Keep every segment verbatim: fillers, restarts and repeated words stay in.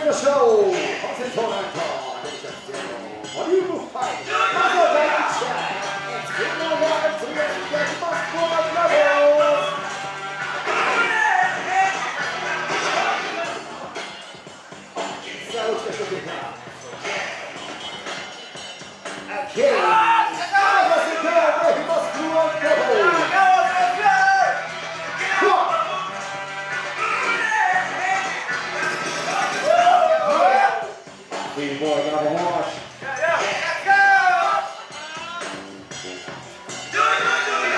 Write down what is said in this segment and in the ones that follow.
りましょう。パーセントランカーデリシャスゼロボリュームファイブ。まずはだいいち試合。It's been a while to get back for my levels. さあ、打ち出していくか。Okay. Let's go. He must do a double. Clean boy, got a wash. Yeah, yeah. Let's go! Do it, do it, do it!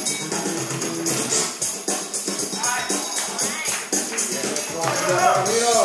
Mira.